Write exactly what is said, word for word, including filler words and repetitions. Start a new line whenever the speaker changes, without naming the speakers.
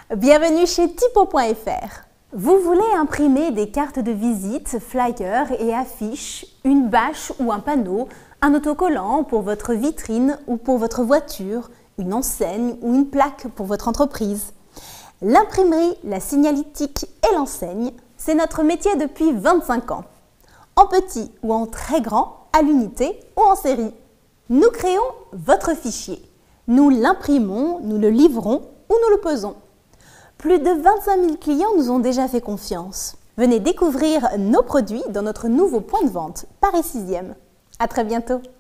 Bienvenue chez Typo point F R. Vous voulez imprimer des cartes de visite, flyers et affiches, une bâche ou un panneau, un autocollant pour votre vitrine ou pour votre voiture, une enseigne ou une plaque pour votre entreprise. L'imprimerie, la signalétique et l'enseigne, c'est notre métier depuis vingt-cinq ans. En petit ou en très grand, à l'unité ou en série. Nous créons votre fichier. Nous l'imprimons, nous le livrons ou nous le pesons. Plus de vingt-cinq mille clients nous ont déjà fait confiance. Venez découvrir nos produits dans notre nouveau point de vente, Paris sixième. À très bientôt.